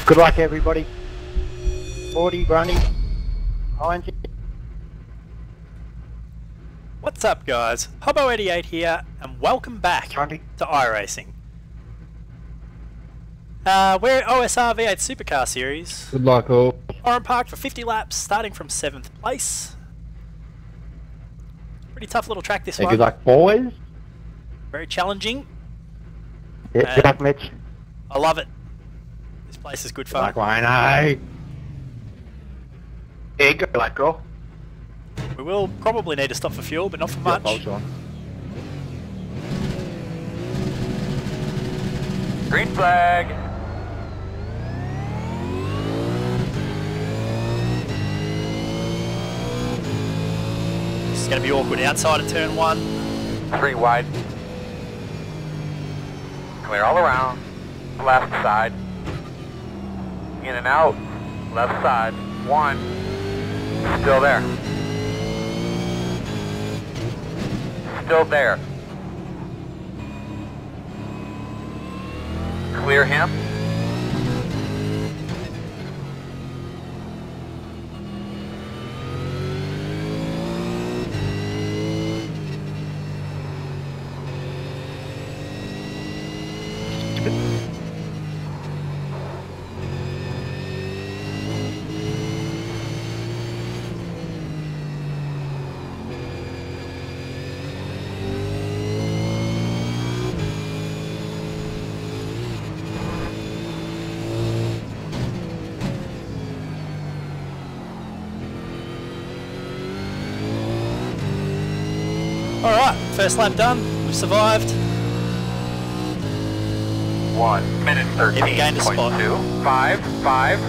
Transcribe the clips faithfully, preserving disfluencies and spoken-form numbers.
Good luck, everybody. forty, Grundy. Behind you. What's up, guys? Hobo eighty-eight here, and welcome back Grundy. to iRacing. Uh, we're O S R V eight Supercar Series. Good luck, all. Oran Park for fifty laps, starting from seventh place. Pretty tough little track this Hey, one. good luck, boys. Very challenging. Yeah, Uh, good luck, Mitch. I love it. This place is good Good fun. luck, Rhino. Yeah, good luck, girl. We will probably need to stop for fuel, but not for much. Hold on. Green flag. This is going to be awkward outside of turn one. Three wide. Clear all around. Left side. In and out. Left side. One. Still there. Still there. Clear him. Alright, first lap done. We've survived. One minute Even thirteen gained a point spot. two. Five. Five.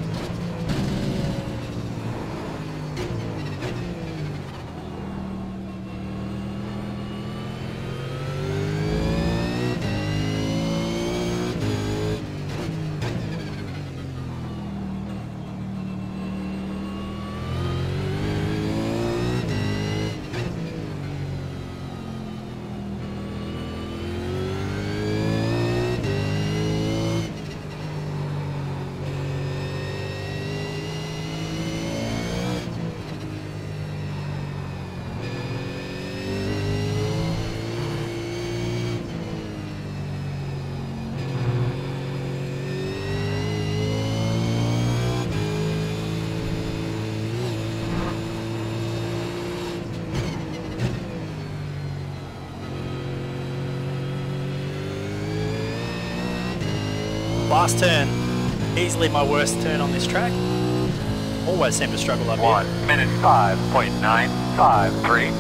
Last turn. Easily my worst turn on this track. Always seem to struggle up One here. minute five point nine five three.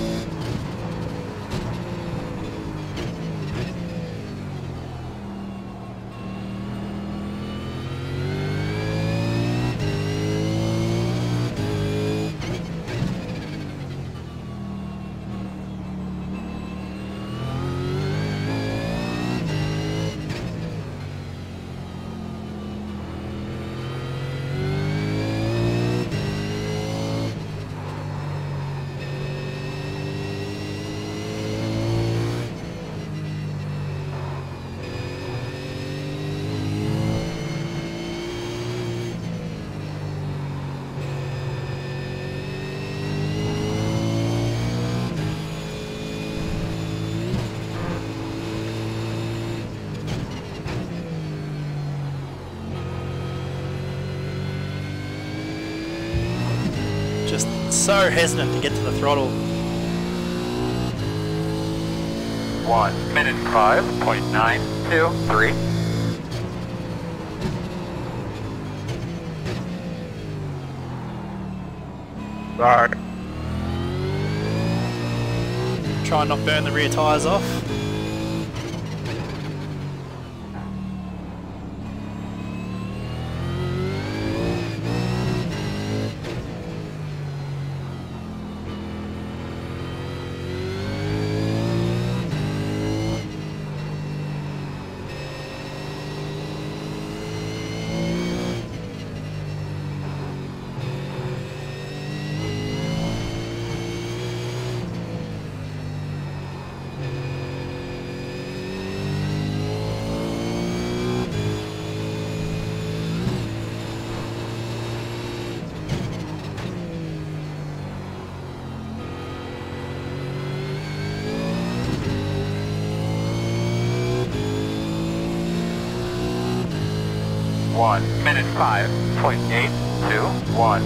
Just so hesitant to get to the throttle. One minute five point nine two three. Sorry. Try and not burn the rear tyres off. one minute five point eight two one.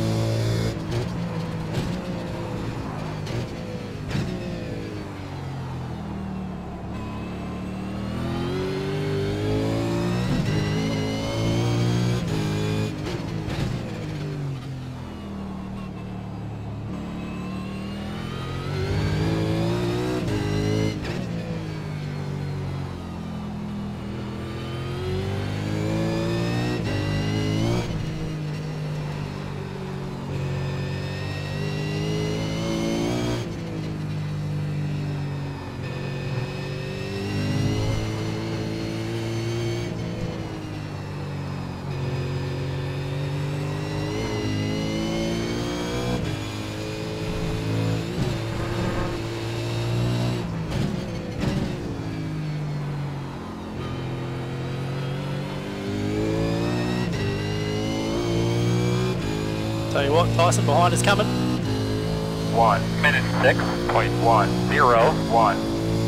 Tell you what, Tyson behind is coming. One minute six point one zero one.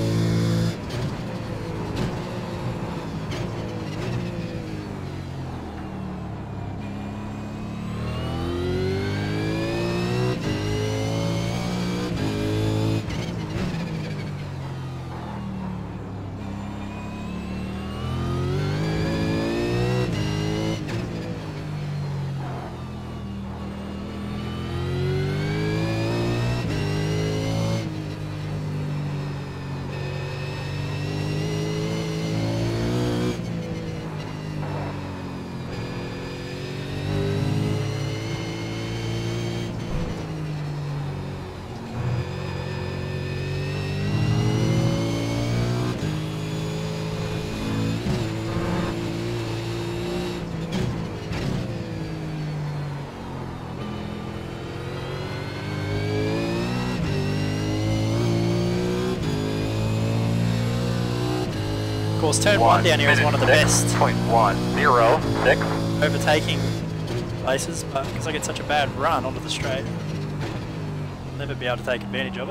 Of course, turn one down here is one of the best point one zero six. overtaking places, but because I get such a bad run onto the straight, I'll never be able to take advantage of it.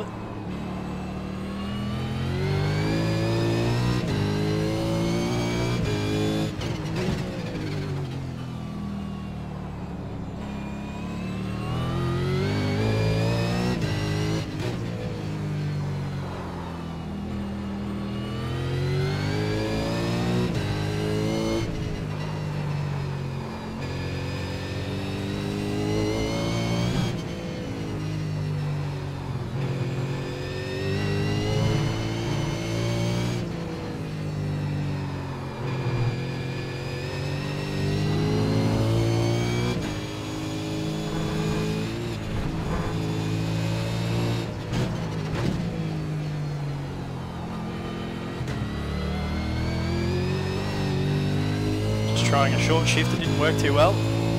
Trying a short shift, it didn't work too well.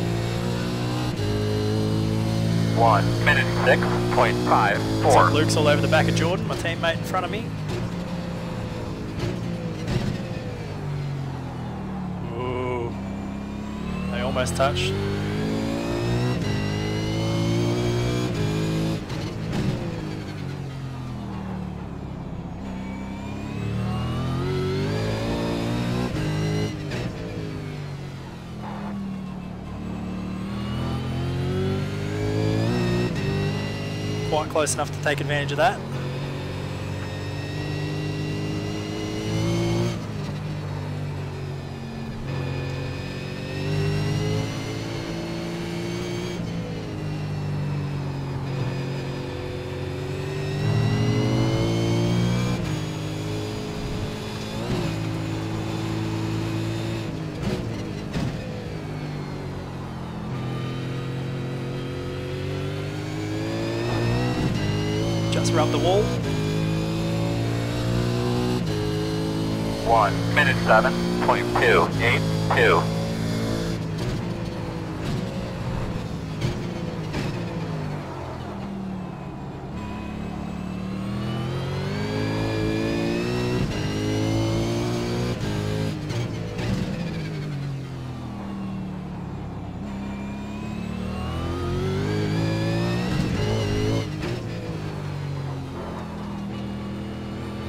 One minute six point five four. So Luke's all over the back of Jordan, my teammate in front of me. Ooh, they almost touched. Quite close enough to take advantage of that. Just rub the wall. One minute seven point two eight two.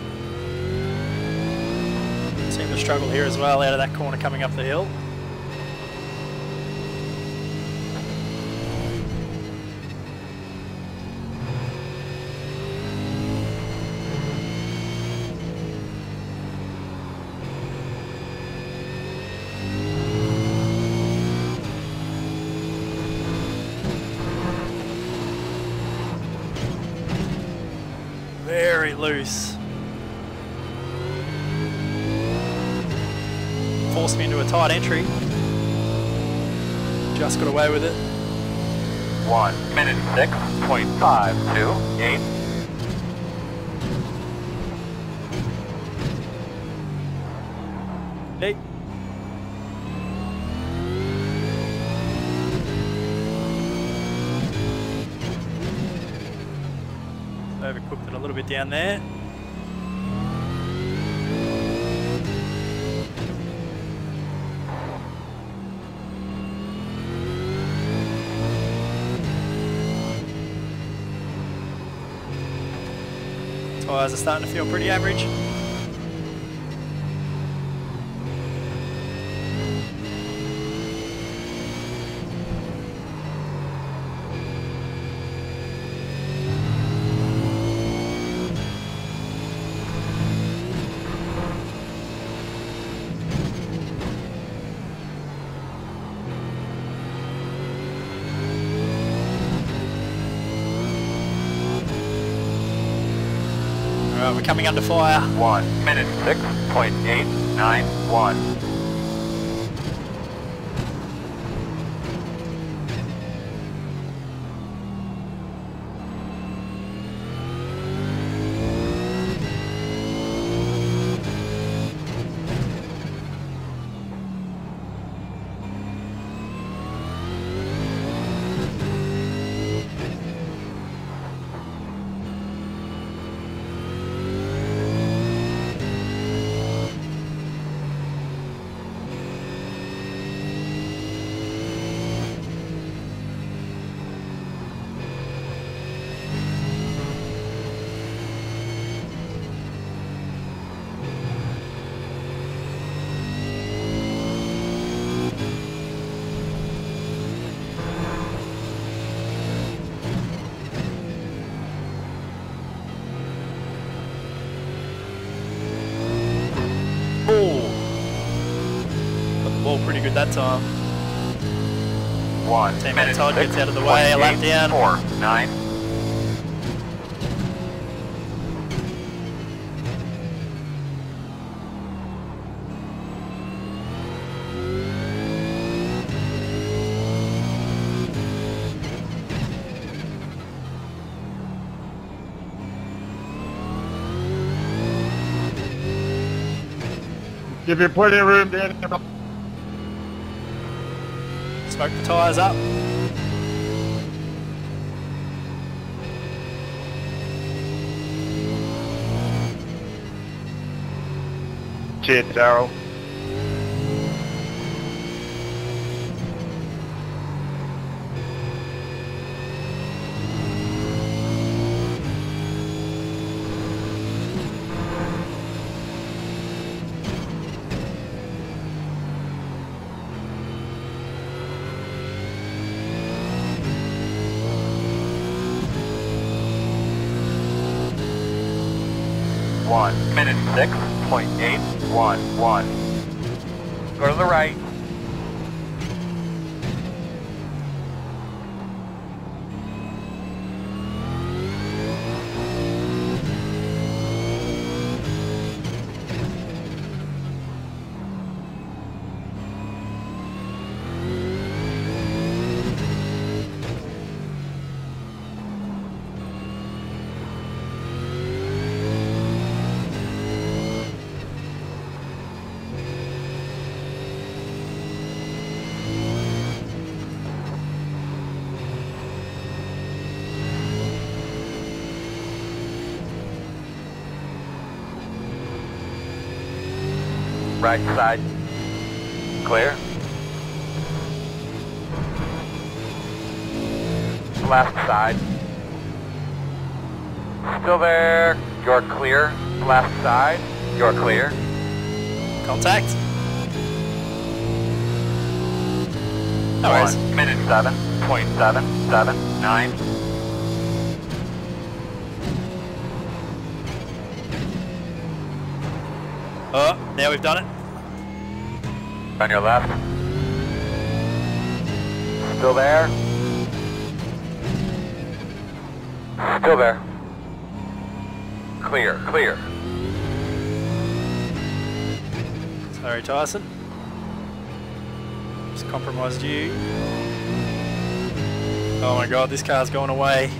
Seem to struggle here as well out of that corner coming up the hill. loose. Forced me into a tight entry. Just got away with it. one minute six point five two eight. Hey. Overcooked it a little bit down there. Tyres are starting to feel pretty average. Alright, we're coming under fire. one minute six point eight nine one. Got the ball pretty good that time. One Teammate minute Todd six gets out of the way, a lap point eight down. four nine. Give you plenty of room, Danny. Smoke the tyres up. Cheers, Daryl. One minute six point eight one one. Go to the right. Right side, clear. Left side, still there, you're clear. Left side, you're clear. Contact. No worries. One minute seven point seven seven nine. Oh, now we've done it. On your left. Still there. Still there. clear, clear. Sorry, Tyson. Just compromised you. Oh my god, this car's going away.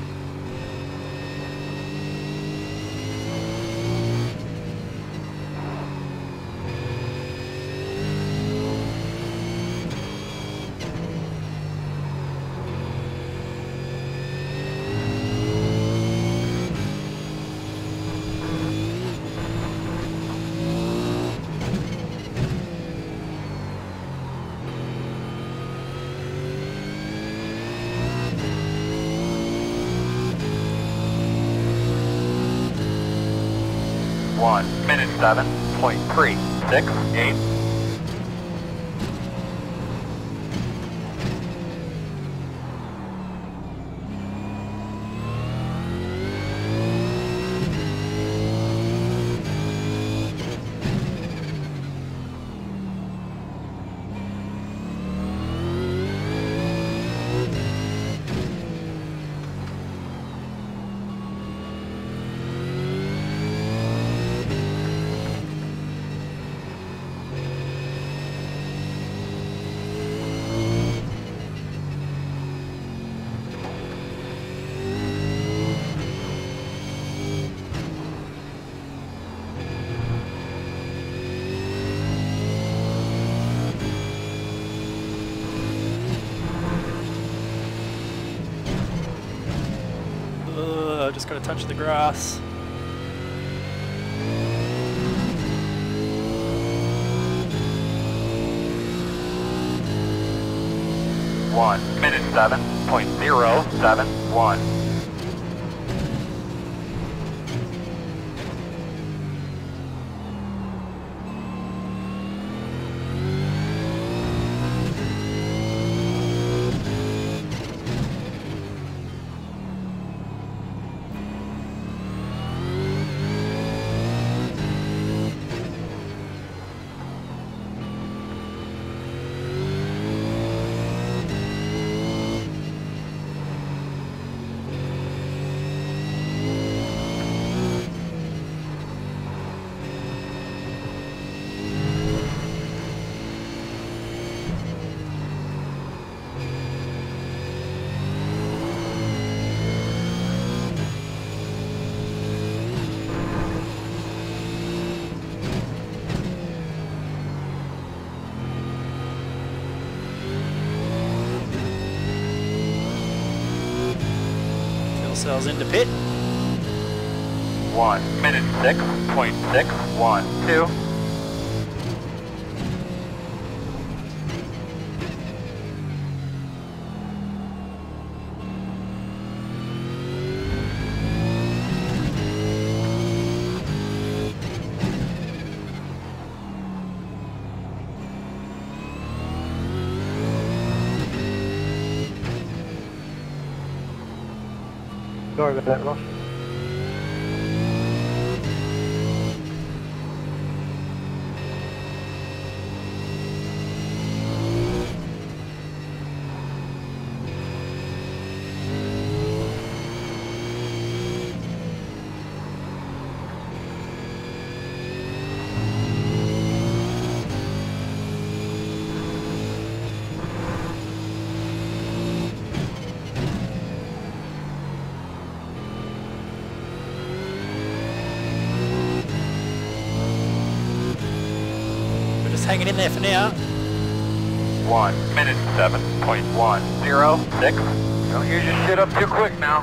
One minute seven point three six eight. Ugh, just gotta touch the grass. One minute seven point zero seven one. Cells into pit. One minute six point six one two. Sorry about that, Ross. Hanging in there for now. One minute seven point one zero six. Don't use your shit up too quick now.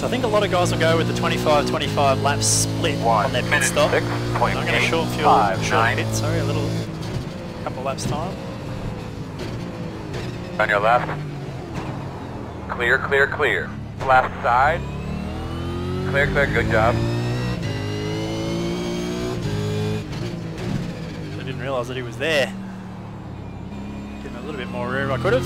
So I think a lot of guys will go with the twenty-five twenty-five lap split One on their pit minute stop. six point I'm going to eight short fuel, five short nine. pit, sorry, a little couple laps time. On your left. Clear, clear, clear. Left side. Clear, clear, good job. I didn't realise that he was there. Give him a little bit more room, I could have.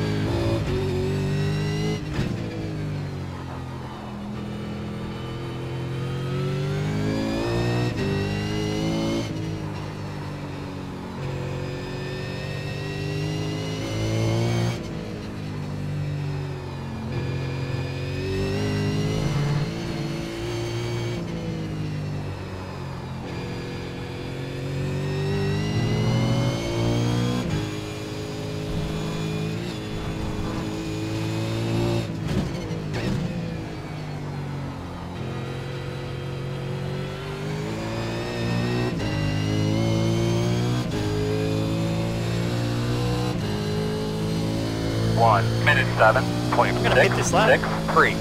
One minute seven point I'm gonna hit this lap. six three.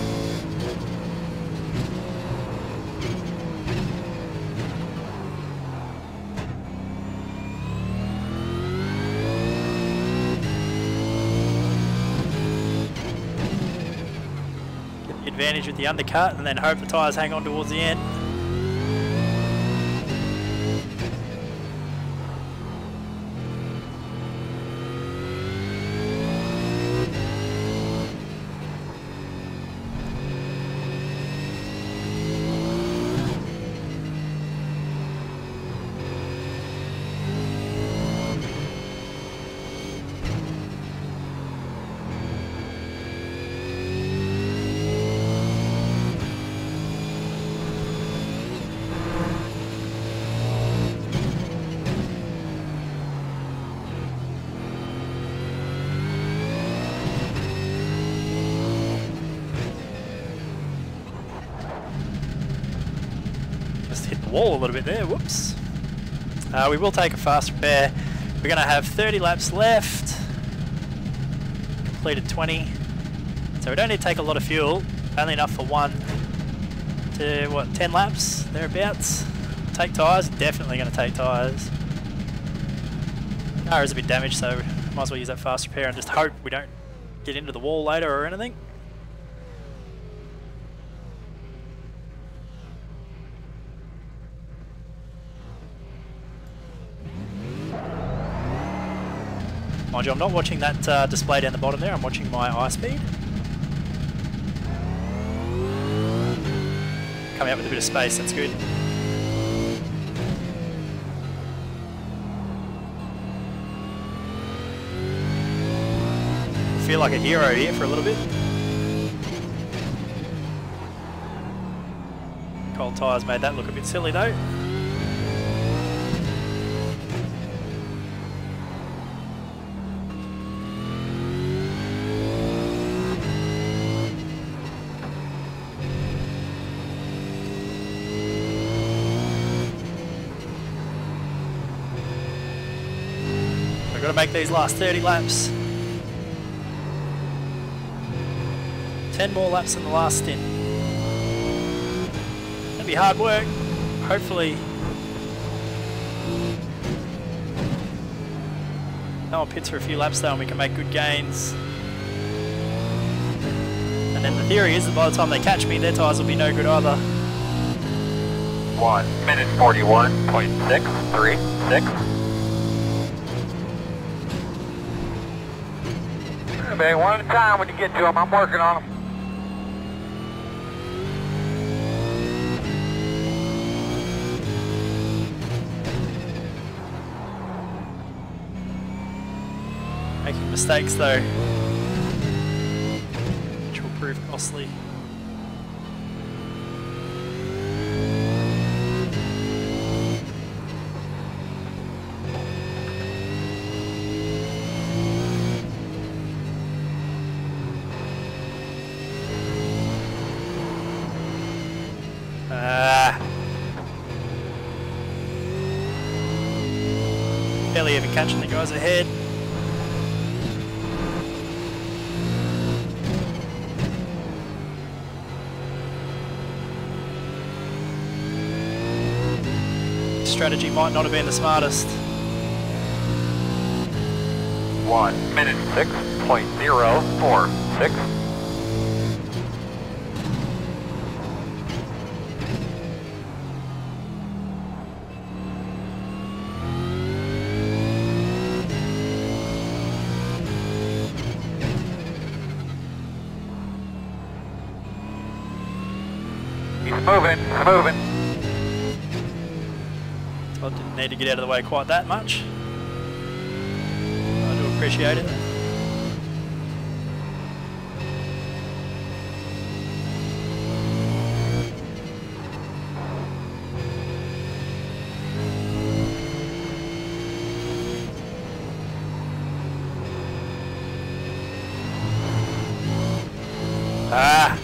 Get the advantage with the undercut and then hope the tyres hang on towards the end. Hit the wall a little bit there, whoops. Uh, we will take a fast repair. We're going to have thirty laps left. Completed twenty. So we don't need to take a lot of fuel, only enough for one to, what, ten laps, thereabouts. Take tyres, definitely going to take tyres. Car is a bit damaged, so might as well use that fast repair and just hope we don't get into the wall later or anything. Mind you, I'm not watching that uh, display down the bottom there, I'm watching my eye speed. Coming out with a bit of space, that's good. I feel like a hero here for a little bit. Cold tyres made that look a bit silly though. We've got to make these last thirty laps. ten more laps in the last stint. That'd be hard work. Hopefully no one pits for a few laps though and we can make good gains. And then the theory is that by the time they catch me, their tyres will be no good either. One minute forty-one point six three six. Hey, one at a time when you get to them. I'm working on them. Making mistakes though, which will prove costly. Ah. Barely ever catching the guys ahead. strategy might not have been the smartest. One minute six point zero four six. He's moving, he's moving. I didn't need to get out of the way quite that much. I do appreciate it. Ah!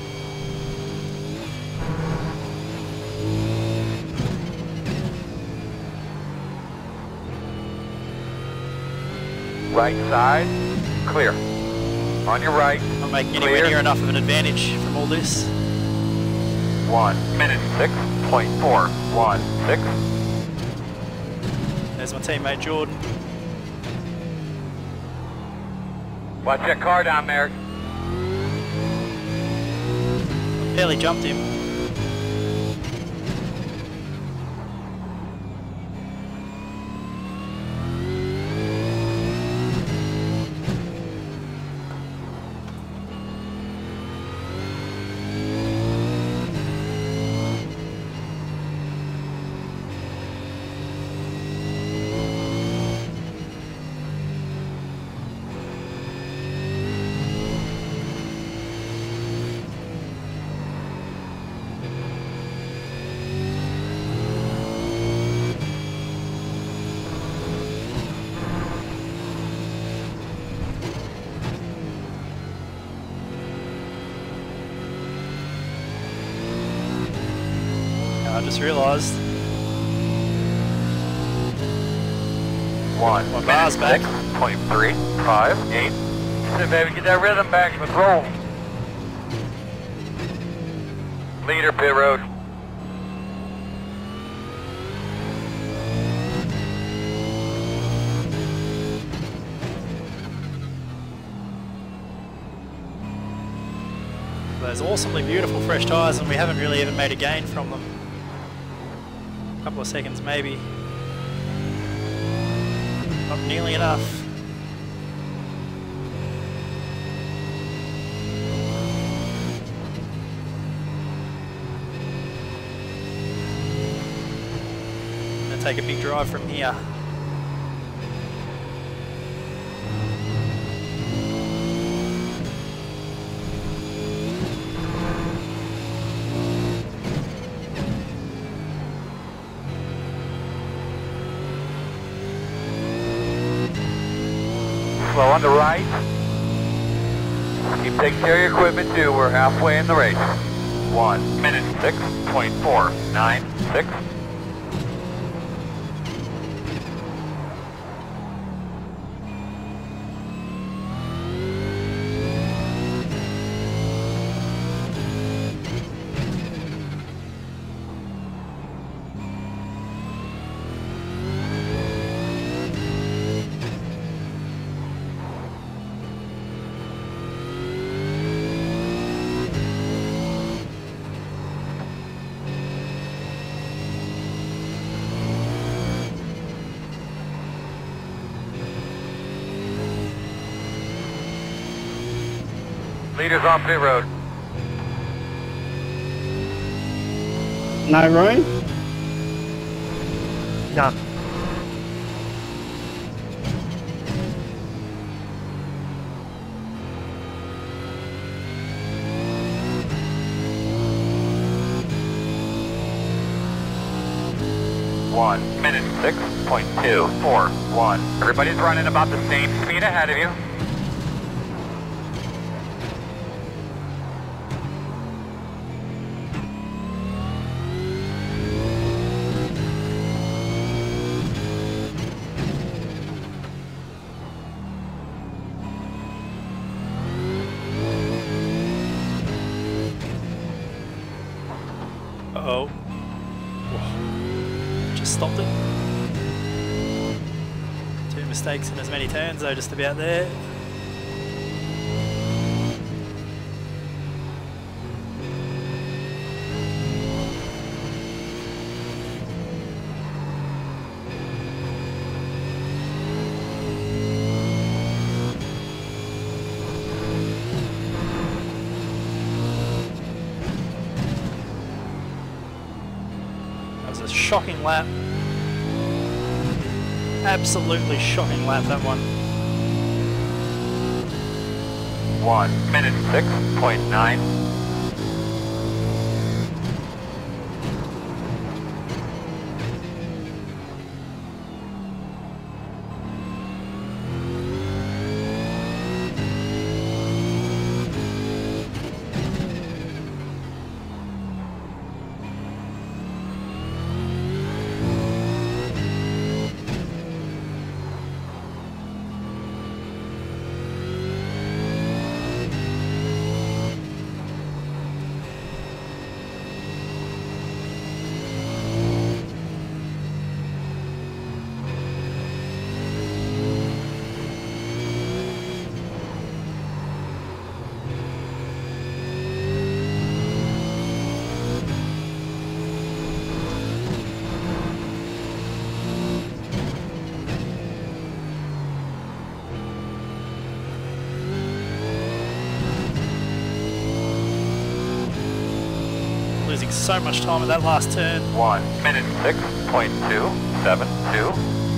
Right side, clear. On your right, Not making clear. anywhere near enough of an advantage from all this. One minute six point four one six. There's my teammate Jordan. Watch that car down there. Barely jumped him. I just realised. One My bar's back. six point three five eight. So baby, get that rhythm back. Let's roll. Leader pit road. Those awesomely beautiful fresh tyres, and we haven't really even made a gain from them. A couple of seconds maybe. Not nearly enough. Gonna take a big drive from here. Slow on the right. Keep taking care of your equipment too. We're halfway in the race. One minute six point four nine six. Leaders on pit road. No room? None. One minute six point two four one. Everybody's running about the same speed ahead of you. Uh-oh. Whoa. Just stop mistakes in as many turns though, just about there. That was a shocking lap. Absolutely shocking lap, that one. One minute six point nine. Losing so much time at that last turn. One minute six point two seven two.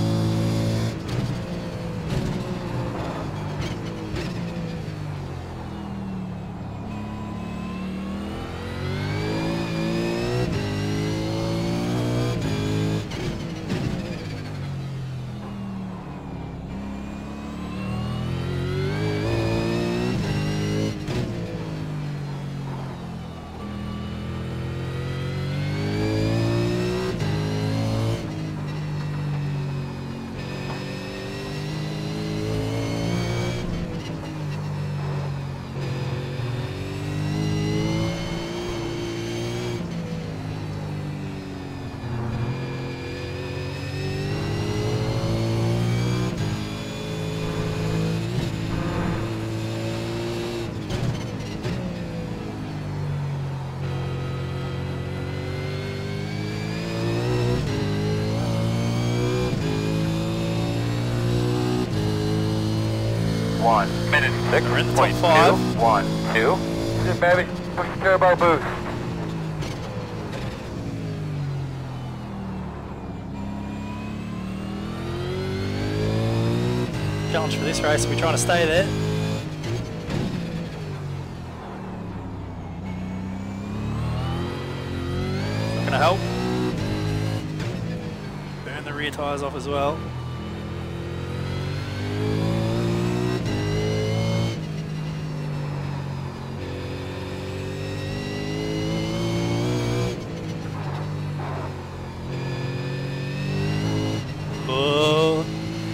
One minute six We're in the top point five. two one two. Sit, baby. Push the turbo boost. Challenge for this race, we're trying to stay there. Not gonna help. Burn the rear tyres off as well. Oh.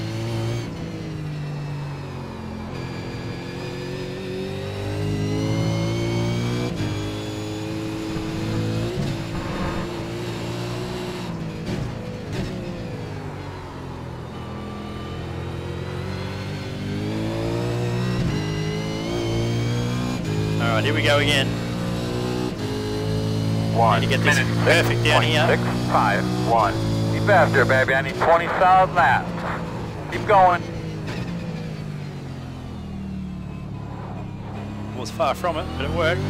Alright, here we go again. One Need to get this minute perfect down here. six five one. Keep after, baby. I need twenty solid laps. Keep going. Was far from it, but it worked.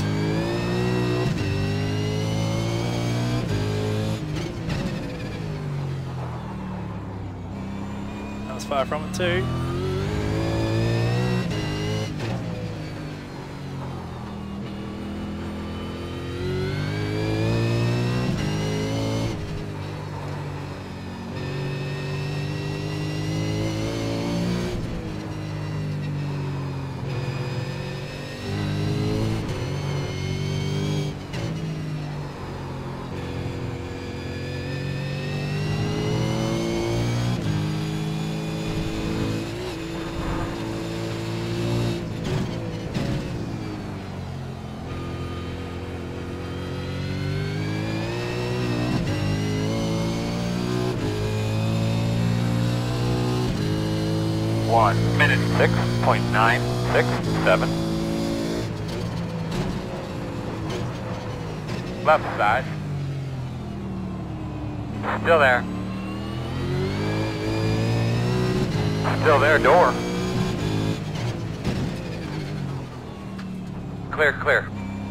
That was far from it too. one minute six point nine six seven. Left side. Still there. Still there, door. Clear, clear.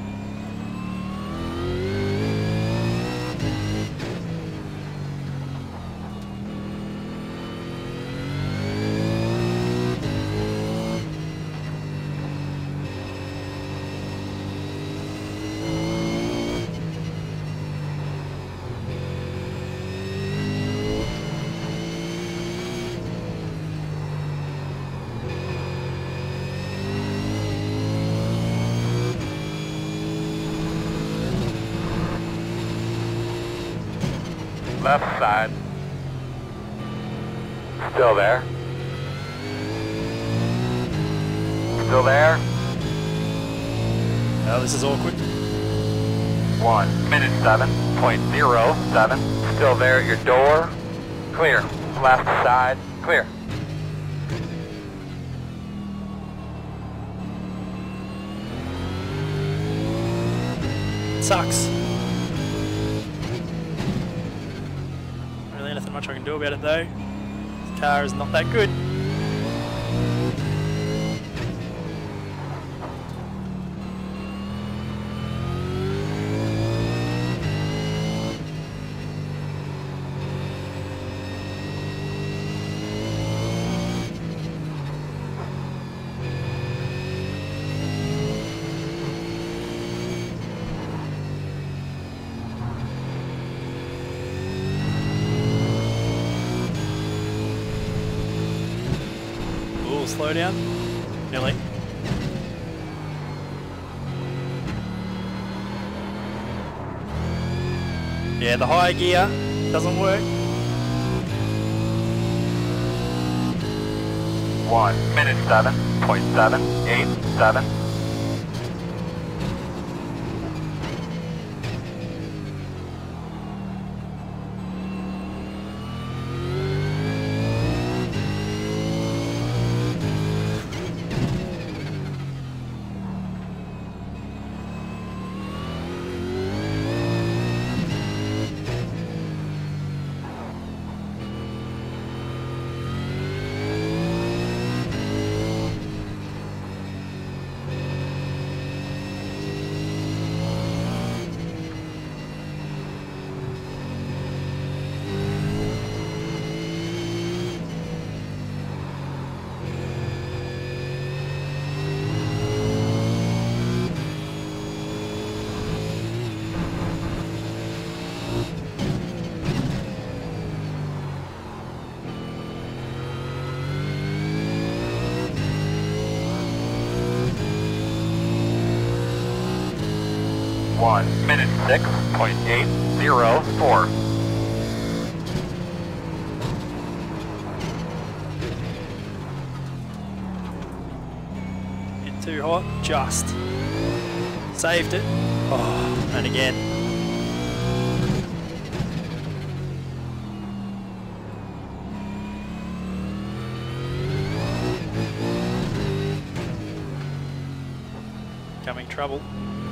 Left side. Still there. Still there. Oh, this is awkward. One minute seven point zero seven. Still there at your door. Clear. Left side. Clear. Sucks. Really nothing much I can do about it though. This car is not that good. Slow down. Nearly. Yeah, the high gear doesn't work. One minute seven point seven eight seven. One minute six point eight zero four. Bit too hot, just saved it. Oh, and again. Coming trouble.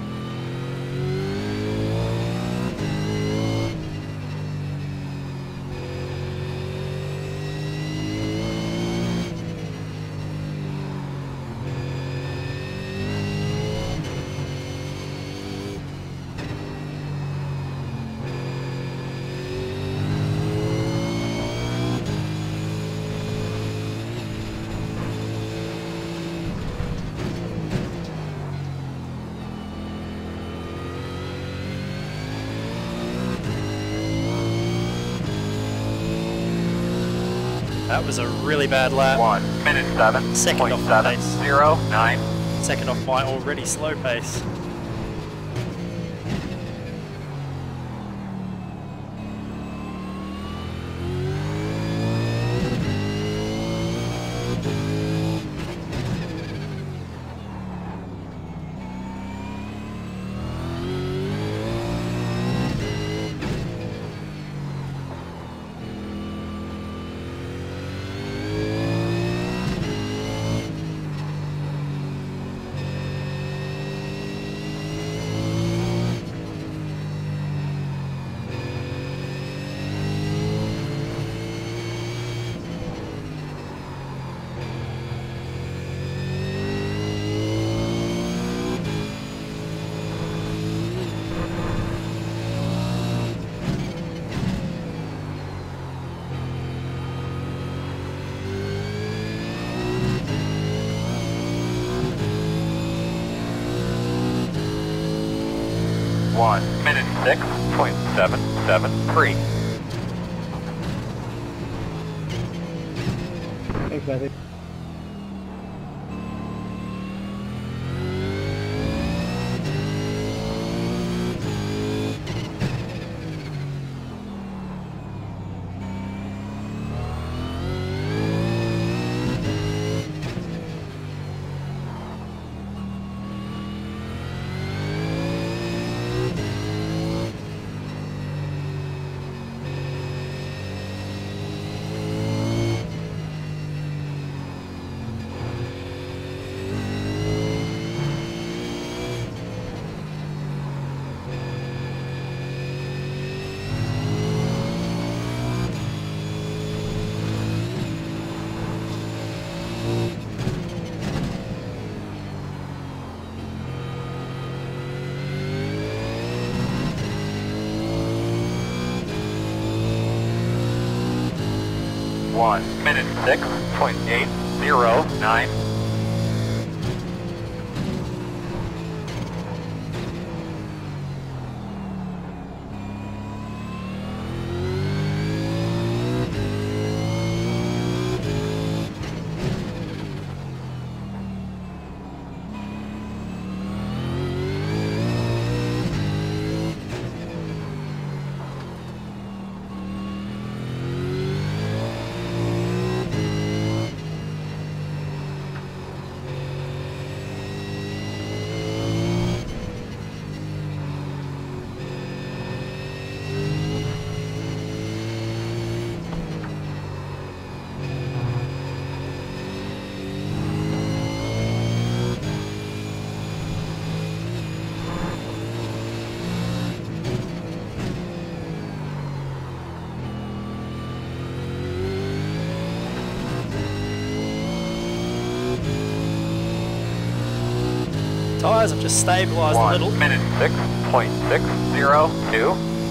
That was a really bad lap. One minute seven. Second off my pace. Zero nine. Second off my already slow pace. One minute six point seven seven three. Thanks, Matthew. One minute six point eight zero nine. Tyres have just stabilised a little. One minute six point six zero two.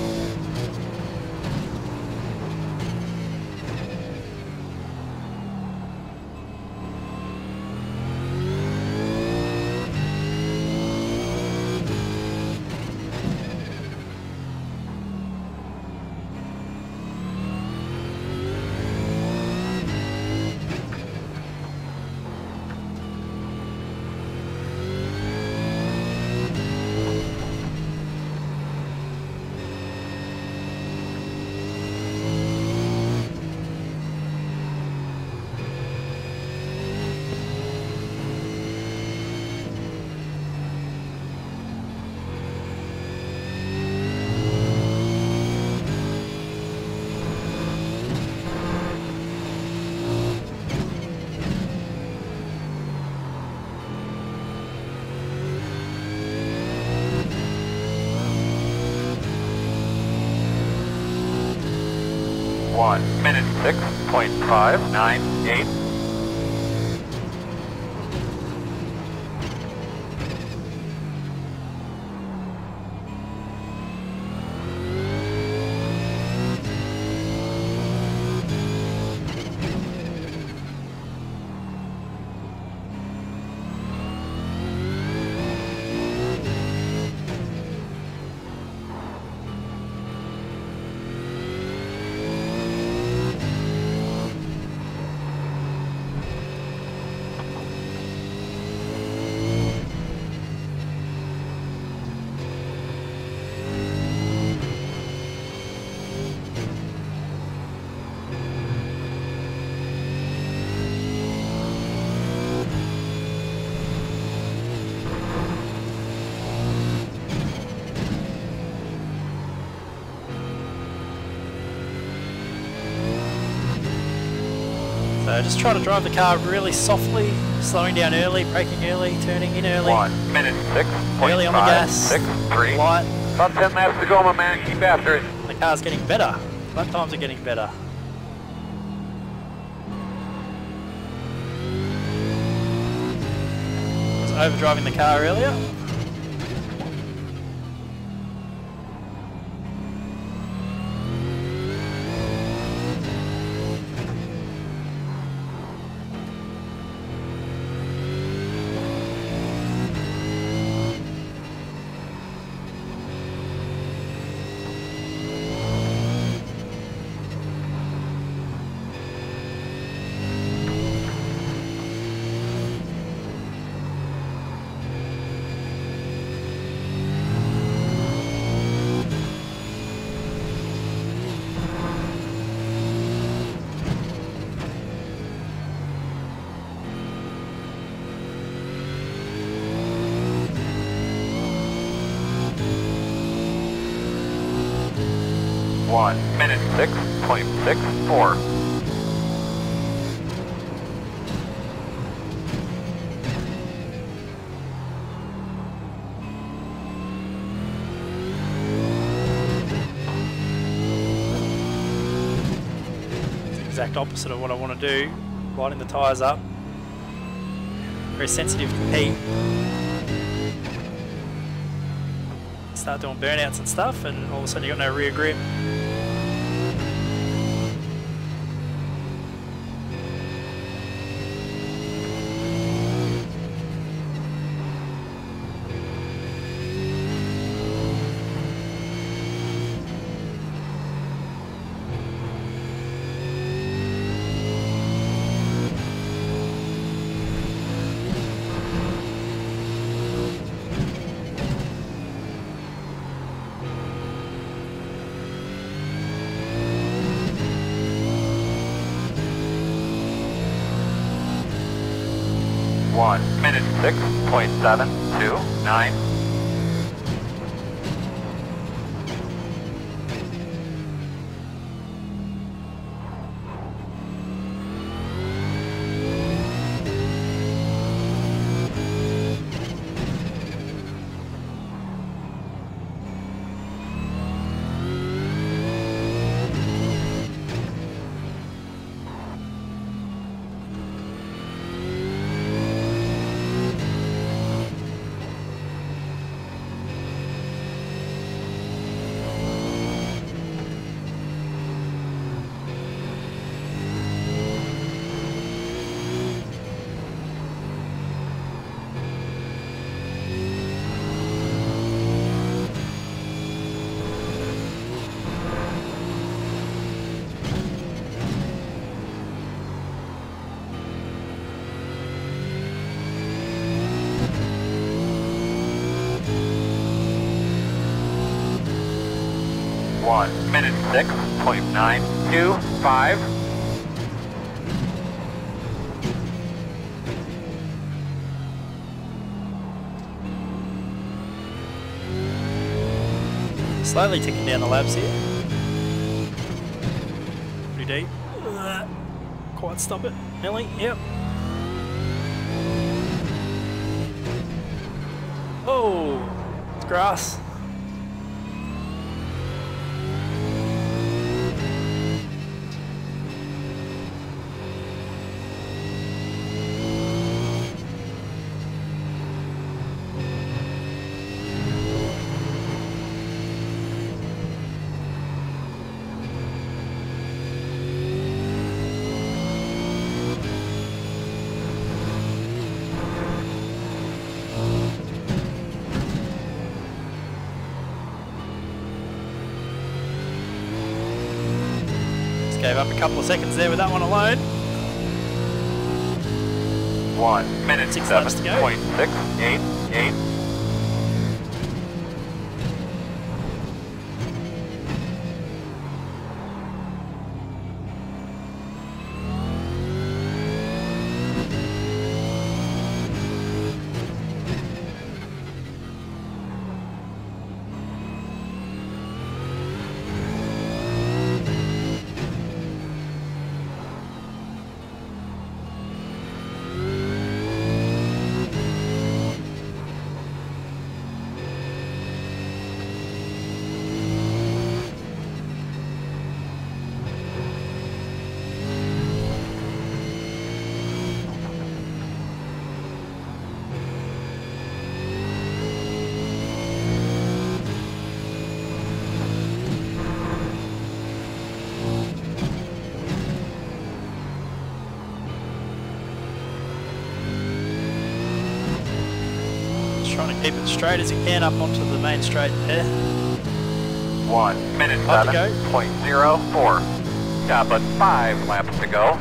One minute six point five nine eight. So just try to drive the car really softly, slowing down early, braking early, turning in early. One minute six point Early on the five gas, six three. light. About ten laps to go, my man. Keep after it. The car's getting better. Lap times are getting better. I was overdriving the car earlier. One minute six point six four. Exact opposite of what I want to do, lighting the tyres up. Very sensitive to heat. Start doing burnouts and stuff, and all of a sudden you've got no rear grip. One minute six point seven two nine. One minute six point nine two five. Slowly ticking down the laps here. Pretty deep. Uh, quite stop it, Millie. Yep. Oh, it's grass. Gave up a couple of seconds there with that one alone. One minute Six seven laps to go. point six eight eight. Trying to keep it straight as you can up onto the main straight there. One minute Off to seven point zero four. Got but five laps to go.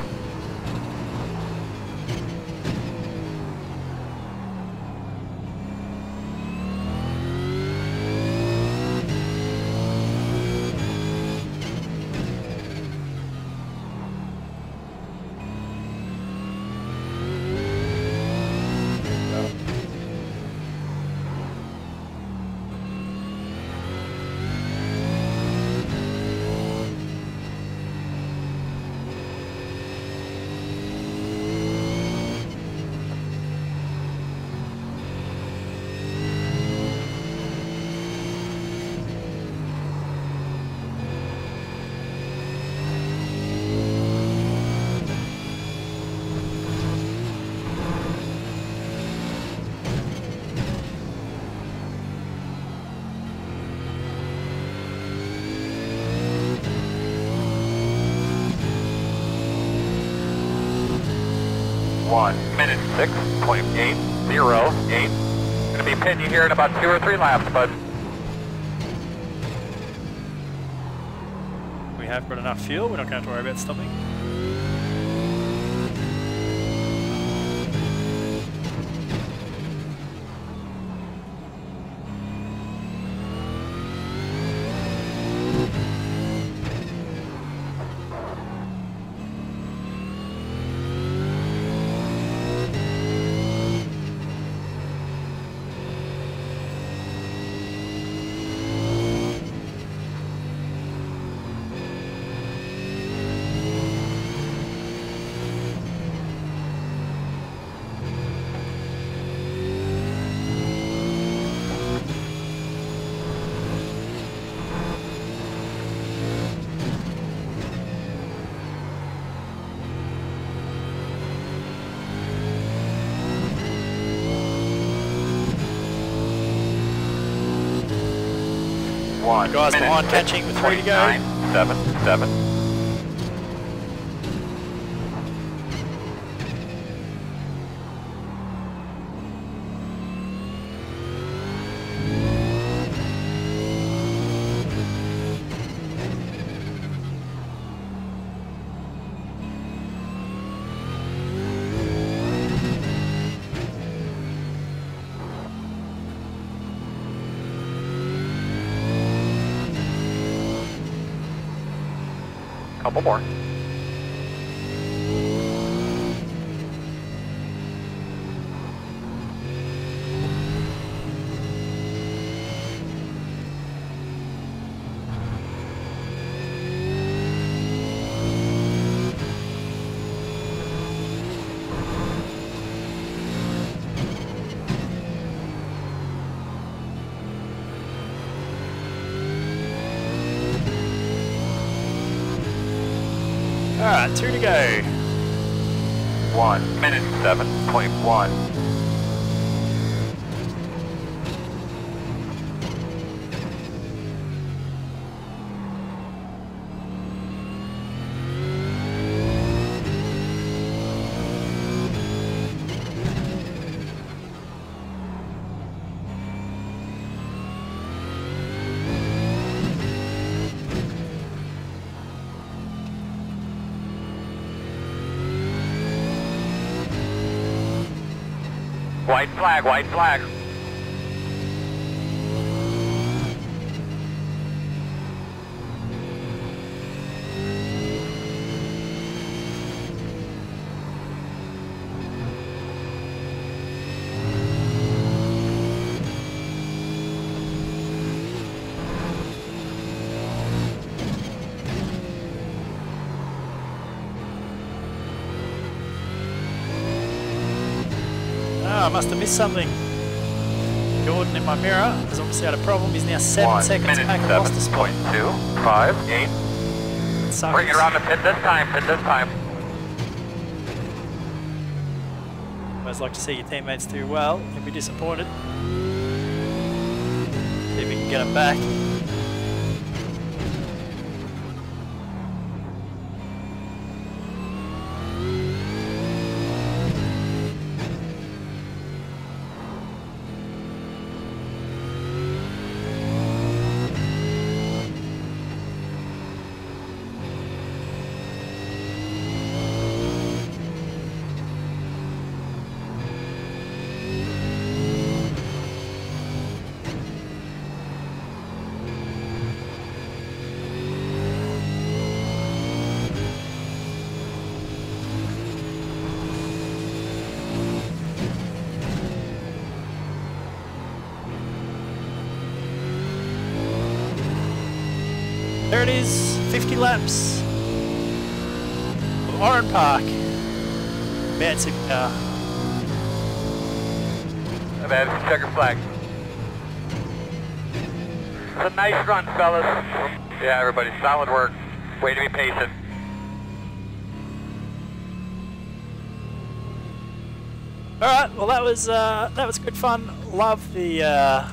one minute six point eight zero eight. Gonna be pitting you here in about two or three laps, bud. We have got enough fuel, we're not going to have to worry about stopping. One Guys minute, behind catching with three to go. nine seven seven. Couple more. Alright, two to go. One minute seven point one. White flag, white flag. I must have missed something. Jordan in my mirror has obviously had a problem. He's now seven One seconds minute back and lost a seven spot. point two five eight. Sucks. Bring it around the pit this time, pit this time. Always like to see your teammates do well. You'll be disappointed. See if we can get them back. There it is, fifty laps of Oran Park. V eight Supercar. I've added some checker flag. It's a nice run, fellas. Yeah, everybody, solid work. Way to be patient. All right, well that was uh, that was good fun. Love the uh,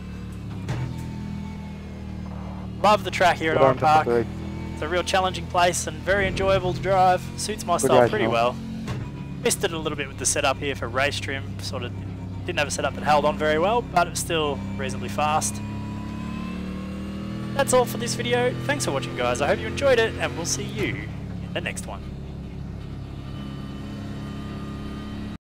love the track here at Oran Park. It's a real challenging place and very enjoyable to drive. Suits my style pretty well. Missed it a little bit with the setup here for race trim. Sort of didn't have a setup that held on very well, but it's still reasonably fast. That's all for this video. Thanks for watching, guys. I hope you enjoyed it, and we'll see you in the next one.